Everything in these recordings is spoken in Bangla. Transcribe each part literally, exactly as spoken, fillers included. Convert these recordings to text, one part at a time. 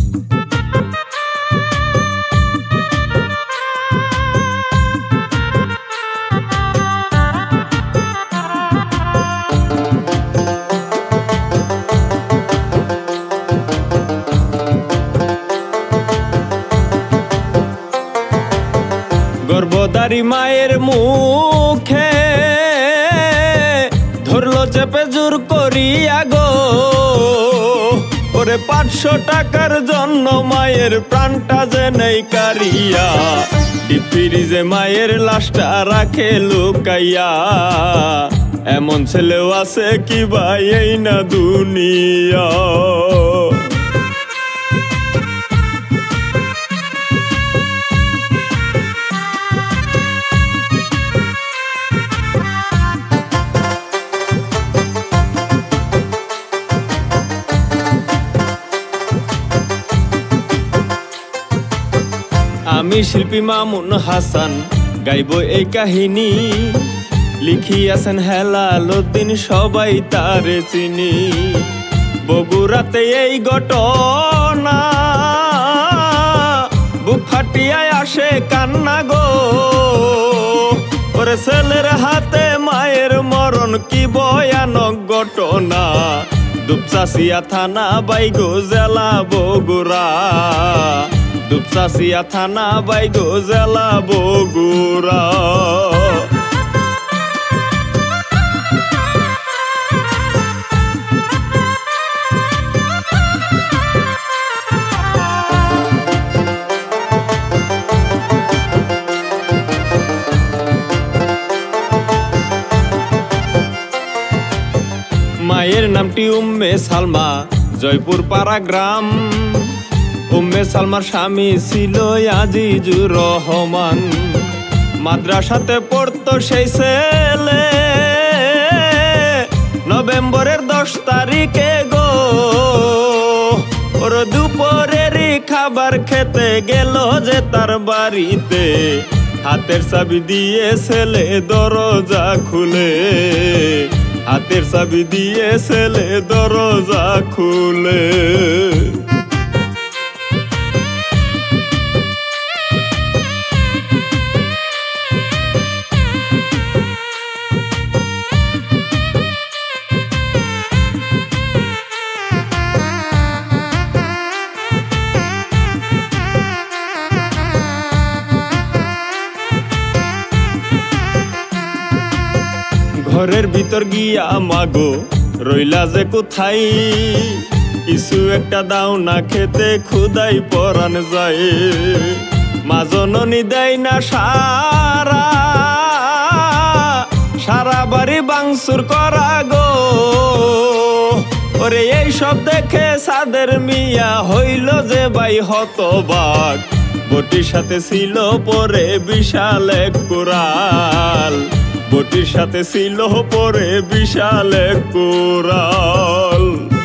গর্ভধারী মায়ের মুখে ধরলো চেপে জোর করিয়া গো, ওরে পাঁচশো টাকার জন্য মায়ের প্রাণটা যে নেই কারিয়া, ডিপ ফ্রিজে মায়ের লাশটা রাখে লুকাইয়া। এমন ছেলেও আছে কি ভাই এই না দুনিয়া। আমি শিল্পী মামুন হাসান গাইব এই কাহিনী, লিখিয়াছেন হেলালুদ্দিন সবাই তারে চিনি। বগুড়াতে এই ঘটনা বুক ফাটিয়ায় আসে কান্না গো, ওরে ছেলের হাতে মায়ের মরণ কি ভয়ানক ঘটনা। দুপচাচিয়া থানা বাইগো জেলা বগুড়া, দুপচাচিয়া থানা বাইগো জেলা বগুড়া। মায়ের নামটি উম্মে সালমা, জয়পুর পাড়া গ্রাম। উম্মে সালমার স্বামী ছিল আজিজুর রহমান, মাদ্রাসাতে পড়তো সেই ছেলে। নভেম্বরের দশ তারিখে গো, ওর দুপুরেরই খাবার খেতে গেল যে তার বাড়িতে, হাতের চাবি দিয়ে ছেলে দরজা খুলে, হাতের চাবি দিয়ে ছেলে দরজা খুলে। ঘরের ভিতর গিয়া মাগো রইলা যে কোথায়, কিছু একটা দাও না খেতে ক্ষুদাই পরাণ যায়। মা জননী দেয় না সারা, সারা বাড়ি বাংসুর করা গো, ওরে এই সব দেখে সাদের মিয়া হইল যে ভাই হতবাক। বটির সাথে ছিল পরে বিশাল এক কুড়াল, বটির সাথে ছিল পরে বিশাল এক কুড়াল।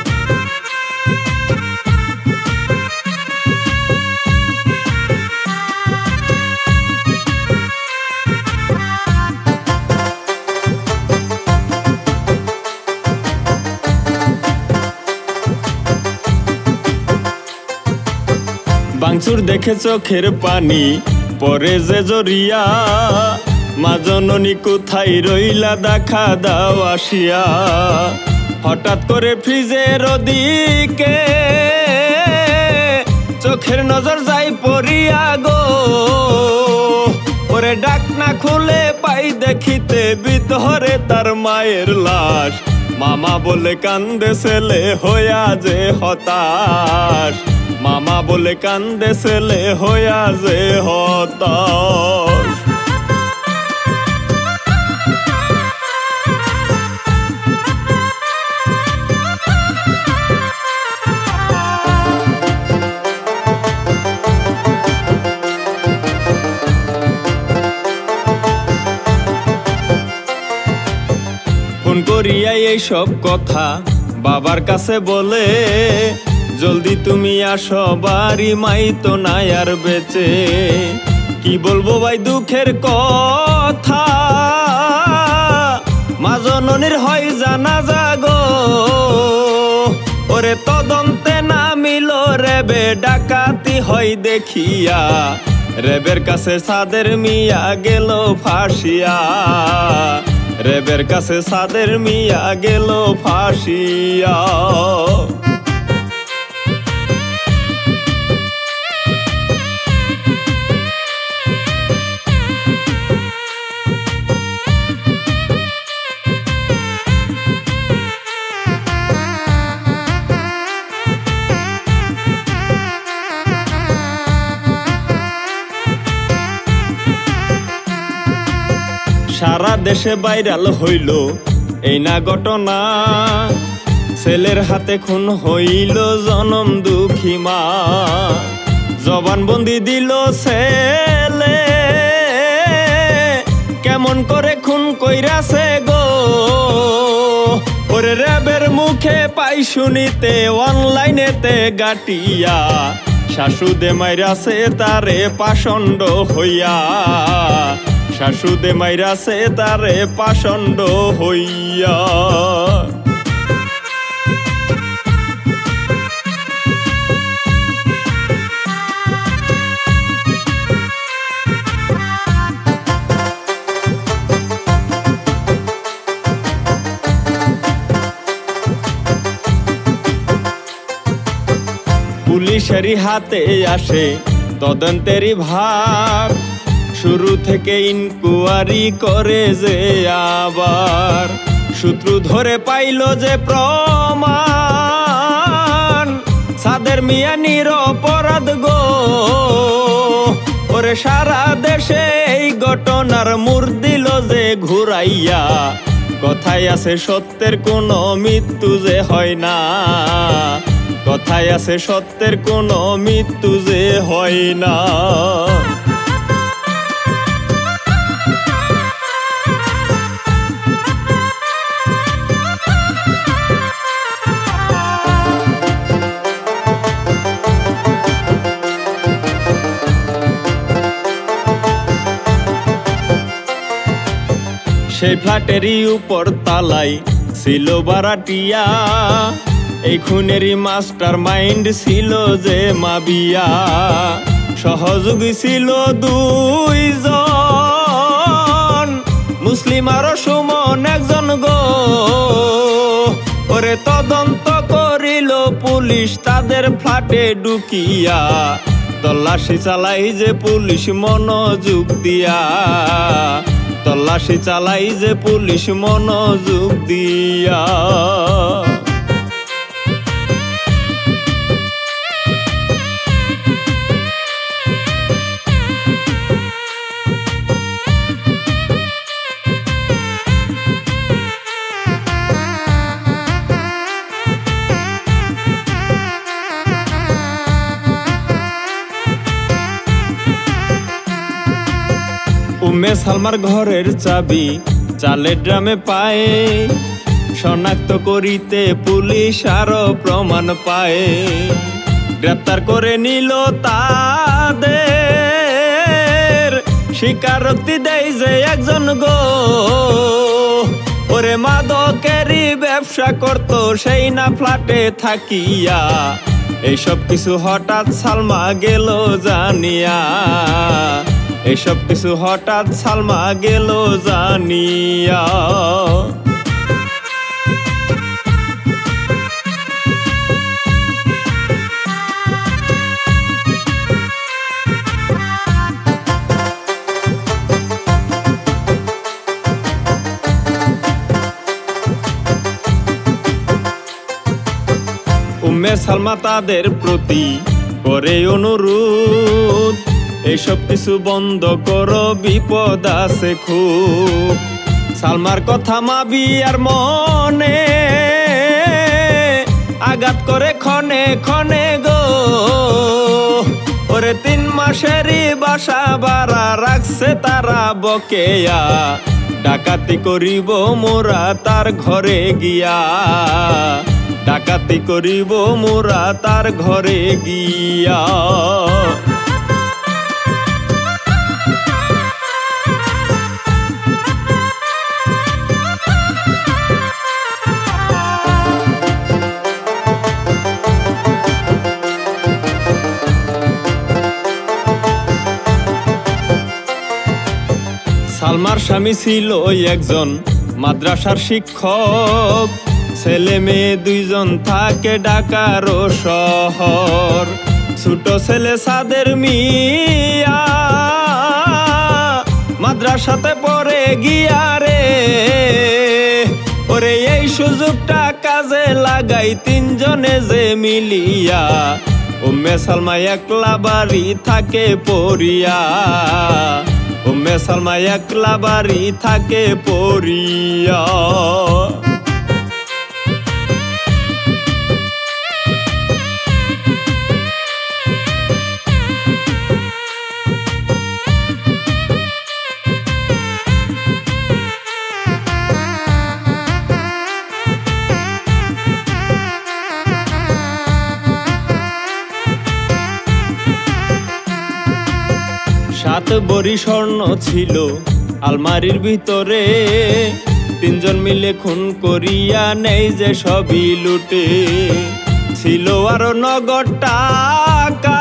বাংচুর দেখে চোখের পানি পরে যে জরিয়া, মা জননী কোথায় রইলা দেখা দাও আসিয়া। হঠাৎ করে ফ্রিজের ওদিকে চোখের নজর যাই পড়িয়া গো, ওরে ডাকনা খুলে পাই দেখিতে ভিতরে তার মায়ের লাশ। মামা বলে কান্দে ছেলে হইয়া যে হতাশ, মামা বলে কান্দে ছেলে হইয়া যে হতাশ। ফোন করিয়া এই সব কথা বাবার কাছে বলে, জলদি তুমি আসো বাড়ি, মাই তো নাই আর বেঁচে। কি বলবো ভাই দুঃখের কথা, মা জননীর হয় জানাজা গো, ওরে তদন্তে নামিল রে রেবে ডাকাতি হয় দেখিয়া, রেবের কাছে সাদের মিয়া গেল ফাঁসিয়া, রেবের কাছে সাদের মিয়া গেল ফাঁসিয়া। সারা দেশে ভাইরাল হইল এই না ঘটনা, ছেলের হাতে খুন হইল জনম দুঃখী মা। জবানবন্দি দিল ছেলে, কেমন করে খুন কইরাছে গো। ওরে রেবের মুখে পাই শুনিতে অনলাইনেতে গাটিয়া, শাশুদে মাইরাছে তারে পাষণ্ড হইয়া, শাশুদে মাইরাছে তারে পাষণ্ড হইয়া। পুলিশেরই হাতে আসে তদন্তেরই ভার, শুরু থেকে ইনকোয়ারি করে যে আবার, সূত্র ধরে পাইল যে প্রমাণ, সাদের মিয়া নিরপরাধ গো। ওরে সারা দেশে এই ঘটনার মুর দিল যে ঘুরাইয়া, কথায় আছে সত্যের কোনো মৃত্যু যে হয় না, কথায় আছে সত্যের কোনো মৃত্যু যে হয় না। সেই ফ্ল্যাটেরই উপর তালায় ছিল বারাটিয়া, এই খুনেরই মাস্টার মাইন্ড ছিল যে মাবিয়া। সহযোগী ছিল দুইজন, মুসলিম আর সুমন একজন গো। ওরে তদন্ত করিল পুলিশ তাদের ফ্ল্যাটে ঢুকিয়া, তল্লাশি চালাই যে পুলিশ মনোযোগ দিয়া, তল্লাশি চালাই যে পুলিশ মনোযোগ দিয়া। উম্মে সালমার ঘরের চাবি চালের ড্রামে পায়, শনাক্ত করিতে পুলিশ আরো প্রমাণ পায়, গ্রেপ্তার করে নিল তাদের, স্বীকারোক্তি দেয় যে একজন গো। ওরে মাদকেরই ব্যবসা করতো সেই না ফ্ল্যাটে থাকিয়া, এইসব কিছু হঠাৎ সালমা গেল জানিয়া, এসব কিছু হঠাৎ সালমা গেল জানিয়া। উম্মে সালমা তাদের প্রতি করে অনুরোধ, এইসব কিছু বন্ধ করো বিপদ আছে খুব। সালমার কথা মাবি আর মনে আঘাত করে ক্ষণে ক্ষণে গো। ওরে তিন মাসেরই বাসা ভাড়া রাখছে তারা বকেয়া, ডাকাতি করিব মোরা তার ঘরে গিয়া, ডাকাতি করিব মোরা তার ঘরে গিয়া। সালমার স্বামী ছিল একজন মাদ্রাসার শিক্ষক, ছেলে মেয়ে দুইজন থাকে ঢাকার শহর। ছোট ছেলে সাদের মিয়া মাদ্রাসাতে পড়ে গিয়া রে, ওরে এই সুযোগটা কাজে লাগাই তিনজনে যে মিলিয়া, উম্মে সালমা একলা বাড়ি থাকে পড়িয়া, উম্মে সালমা একলা বাড়ি থাকে পড়িয়া। সাত বড়ি স্বর্ণ ছিল আলমারির ভিতরে, তিনজন মিলে খুন করিয়া নেই যে সবই লুটে। ছিল আরো নগদ টাকা,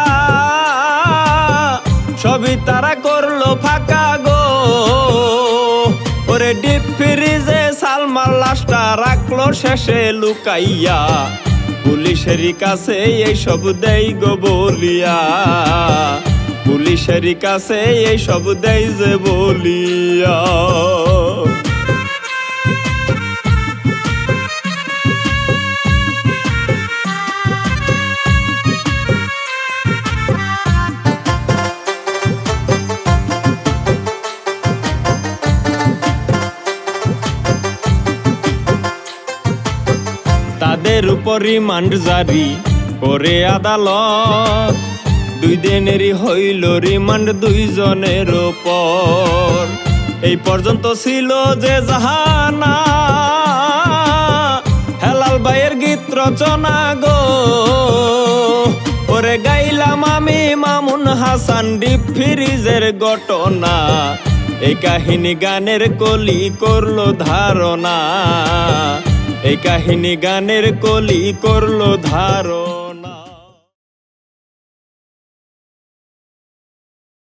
সবই তারা করলো ফাঁকা গো, ওরে ডিপ ফ্রিজে সালমার লাশটা রাখলো শেষে লুকাইয়া, পুলিশের কাছে এই সব দেই গো বলিয়া, পুলিশের কাছে এই সব দেই যে বলিয়া। তাদের উপর রিমান্ড জারি করে আদালত, দুই দিনেরই হইল রিমান্ড দুইজনের উপর। এই পর্যন্ত ছিল যে জাহানা, হেলাল ভাইয়ের গীত রচনা গো, ওরে গাইলাম আমি মামুন হাসান ডিপ ফ্রিজের ঘটনা। এই কাহিনী গানের কলি করলো ধারণা, এই কাহিনী গানের কলি করলো ধারণা।